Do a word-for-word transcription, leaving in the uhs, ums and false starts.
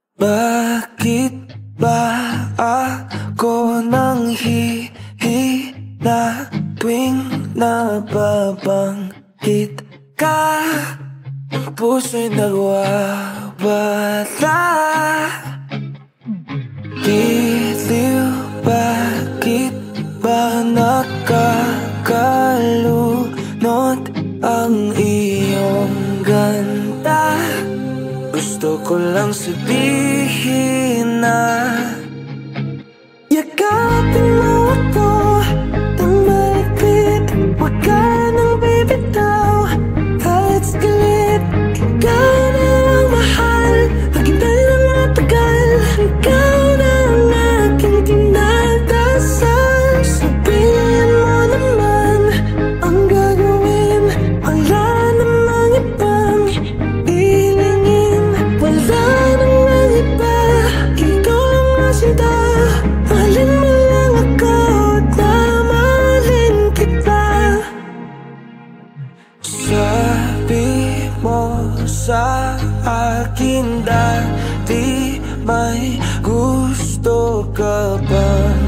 Bakit ba ako nang hihina tuwing nababanggit ka? Ang puso'y nagwawala. Giliw, bakit ba nakakalunod ang iyong ganda? Gusto ko lang sabihin na yakapin mo ako ng maigpit. Huwag ka nang bibitaw kahit saglit. Ikaw na ang mahal, maghintay ng matagal. Ikaw na ang aking dinadasal. Sabihin mo naman ang gagawin. Wala namang ibang ilingin. Wala namang iba, ikaw lang nasinta. Mahalin mo lang ako at mamahalin kita. Sabi mo sa akin dati may gusto ka ba?